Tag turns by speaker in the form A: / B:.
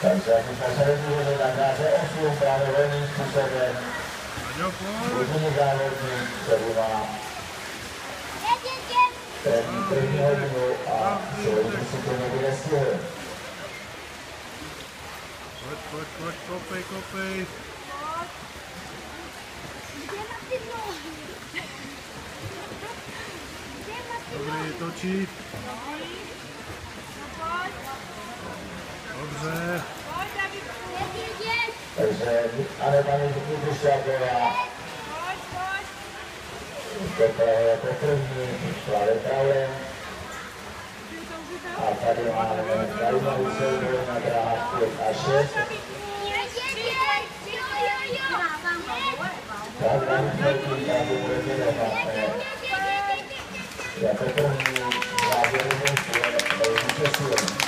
A: Takže jak jsme se rozhodli, tak dáte 8 právě volným způsobem. Jediný závodník se budá první hodinu a člověk si to nebude stihl.
B: Pojď, kopej. Dobrý, točí. Dobře.
A: Takže ale paní Kukušáková je jako první, šla Traulem. A tady máme zajímavý souboj na dráhách 5 a 6. Tak vám chvíli, tak budete nechat. Jako první závěrem je